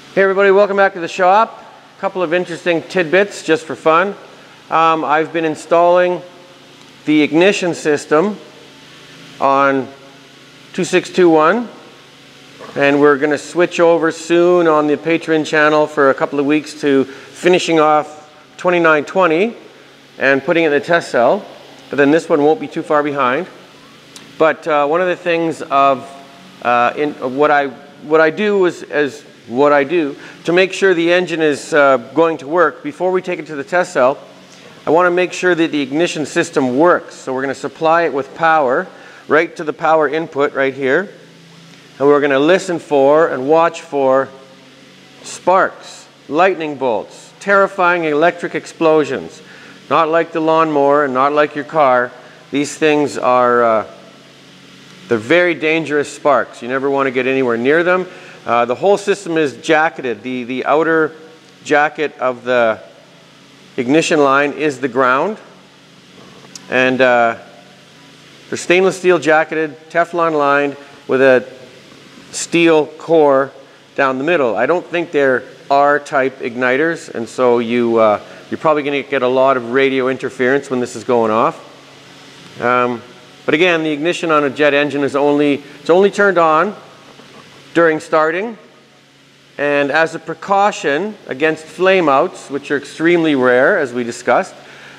Hey everybody, welcome back to the shop. A couple of interesting tidbits just for fun. I've been installing the ignition system on 2621, and we're going to switch over soon on the Patreon channel for a couple of weeks to finishing off 2920 and putting it in the test cell. But then this one won't be too far behind. But one of the things of what I do to make sure the engine is going to work before we take it to the test cell. I want to make sure that the ignition system works. So we're going to supply it with power right to the power input right here. And we're going to listen for and watch for sparks, lightning bolts, terrifying electric explosions. Not like the lawnmower and not like your car. These things are they're very dangerous sparks. You never want to get anywhere near them. The whole system is jacketed. The outer jacket of the ignition line is the ground. And they're stainless steel jacketed, Teflon lined with a steel core down the middle. I don't think they're R-type igniters, and so you're probably going to get a lot of radio interference when this is going off. But again, the ignition on a jet engine is only turned on during starting, and as a precaution against flameouts, which are extremely rare, as we discussed,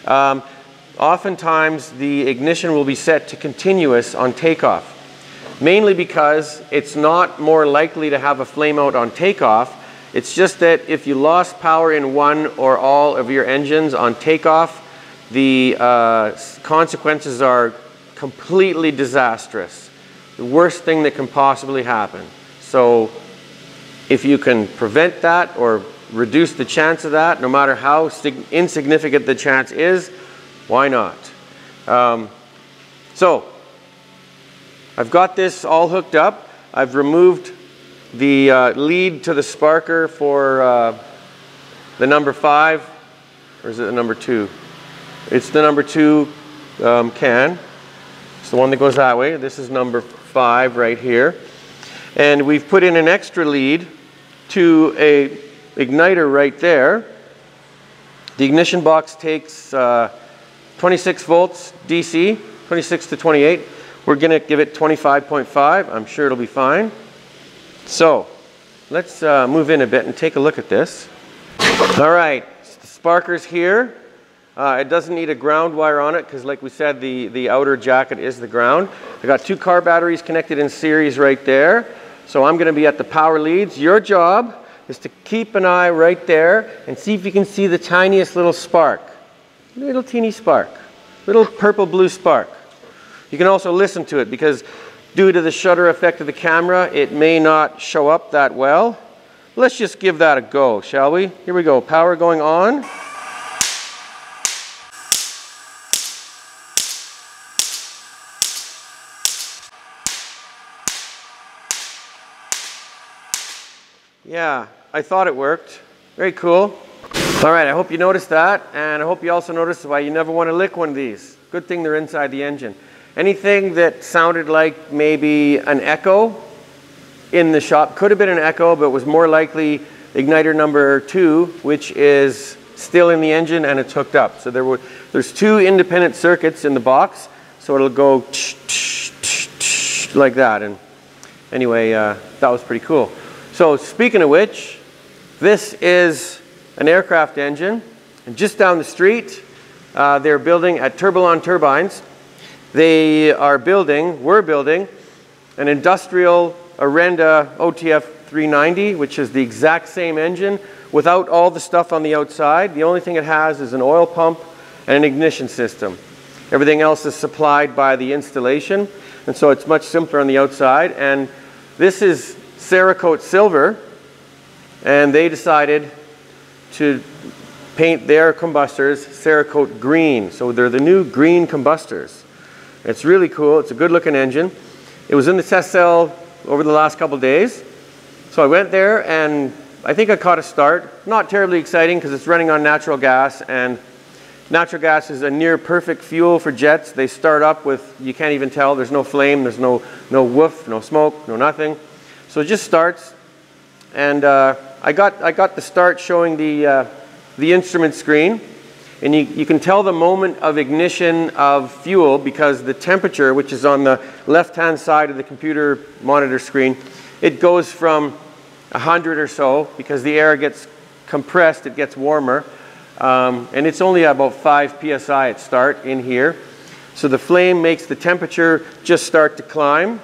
oftentimes the ignition will be set to continuous on takeoff, mainly because it's not more likely to have a flameout on takeoff. It's just that if you lost power in one or all of your engines on takeoff, the consequences are completely disastrous. The worst thing that can possibly happen. So if you can prevent that or reduce the chance of that, no matter how insignificant the chance is, why not? So I've got this all hooked up. I've removed the lead to the sparker for the number 5, or is it the number 2? It's the number 2 can. It's the one that goes that way. This is number 5 right here. And we've put in an extra lead to a igniter right there. The ignition box takes 26 volts DC, 26 to 28. We're going to give it 25.5. I'm sure it'll be fine. So let's move in a bit and take a look at this. All right, the sparker's here. It doesn't need a ground wire on it because, like we said, the outer jacket is the ground. I got 2 car batteries connected in series right there. So I'm going to be at the power leads. Your job is to keep an eye right there and see if you can see the tiniest little spark. Little teeny spark. Little purple-blue spark. You can also listen to it because due to the shutter effect of the camera, it may not show up that well. Let's just give that a go, shall we? Here we go. Power going on. Yeah, I thought it worked. Very cool. All right, I hope you noticed that, and I hope you also noticed why you never want to lick one of these. Good thing they're inside the engine. Anything that sounded like maybe an echo in the shop could have been an echo, but was more likely igniter number 2, which is still in the engine and it's hooked up. So there's 2 independent circuits in the box, so it'll go like that. And anyway, that was pretty cool. So speaking of which, this is an aircraft engine, and just down the street, they're building at Tourbillon Turbines. We're building an industrial Orenda OTF 390, which is the exact same engine without all the stuff on the outside. The only thing it has is an oil pump and an ignition system. Everything else is supplied by the installation, and so it's much simpler on the outside. And this is Cerakote silver, and they decided to paint their combustors Cerakote green. So they're the new green combustors. It's really cool. It's a good looking engine. It was in the test cell over the last couple days. So I went there and I think I caught a start. Not terribly exciting because it's running on natural gas, and natural gas is a near perfect fuel for jets. They start up with, you can't even tell, there's no flame, there's no woof, no smoke, no nothing. So it just starts, and I got the start showing the instrument screen, and you can tell the moment of ignition of fuel because the temperature, which is on the left-hand side of the computer monitor screen, it goes from 100 or so because the air gets compressed, it gets warmer, and it's only about 5 psi at start in here. So the flame makes the temperature just start to climb.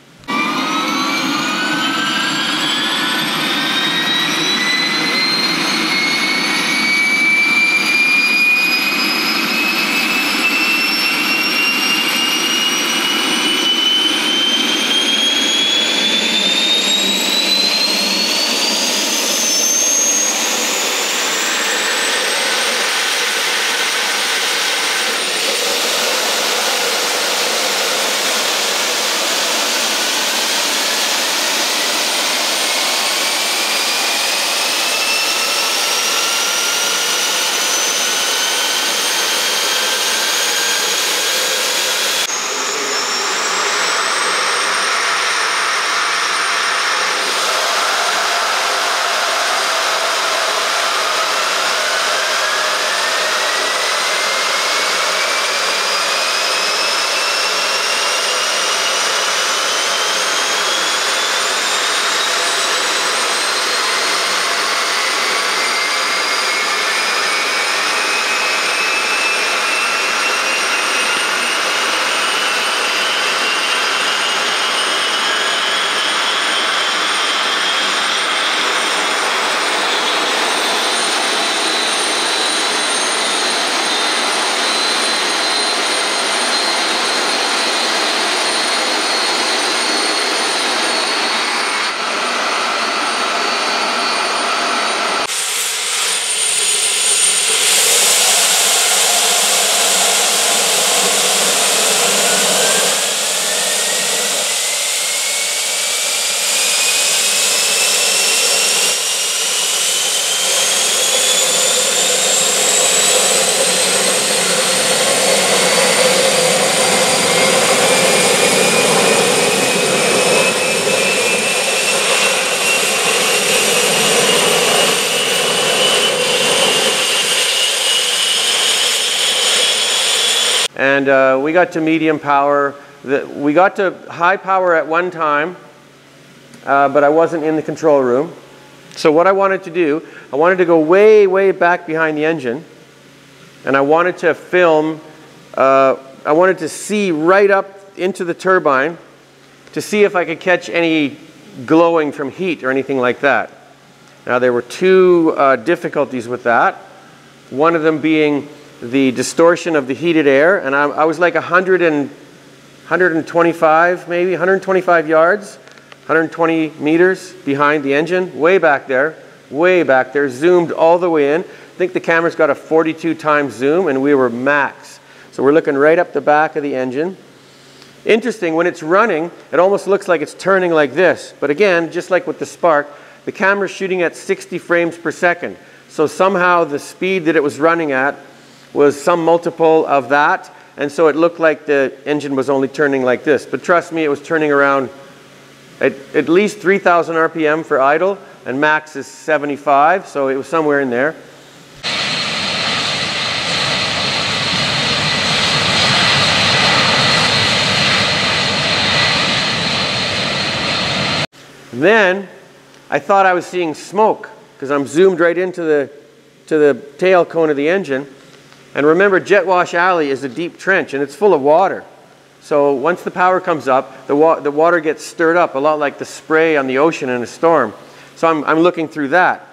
And we got to medium power. We got to high power at one time, but I wasn't in the control room. So what I wanted to do, I wanted to go way, way back behind the engine, and I wanted to film, I wanted to see right up into the turbine to see if I could catch any glowing from heat or anything like that. Now there were two difficulties with that. One of them being the distortion of the heated air, and I was like 125 maybe, 125 yards, 120 meters behind the engine, way back there, zoomed all the way in. I think the camera's got a 42 times zoom, and we were max. So we're looking right up the back of the engine. Interesting, when it's running, it almost looks like it's turning like this. But again, just like with the Spark, the camera's shooting at 60 frames per second. So somehow the speed that it was running at was some multiple of that, and so it looked like the engine was only turning like this. But trust me, it was turning around at least 3,000 RPM for idle, and max is 75, so it was somewhere in there. Then I thought I was seeing smoke because I'm zoomed right into the tail cone of the engine. And remember, Jet Wash Alley is a deep trench and it's full of water. So once the power comes up, the water gets stirred up, a lot like the spray on the ocean in a storm. So I'm looking through that.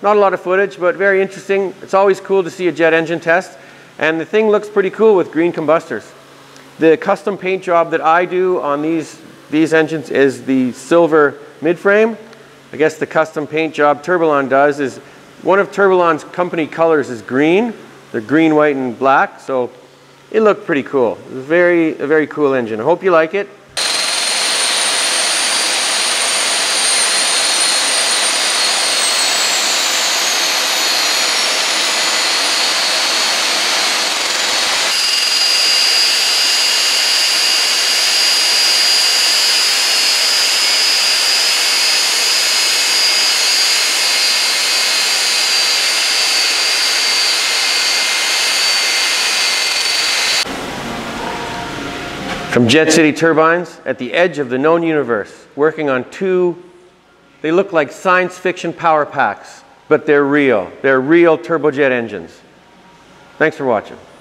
Not a lot of footage, but very interesting. It's always cool to see a jet engine test. And the thing looks pretty cool with green combustors. The custom paint job that I do on these engines is the silver midframe. I guess the custom paint job Tourbillon does is, one of Tourbillon's company colors is green. They're green, white, and black, so it looked pretty cool. It was a very cool engine. I hope you like it. From Jet City Turbines, at the edge of the known universe, working on two, they look like science fiction power packs, but they're real. They're real turbojet engines. Thanks for watching.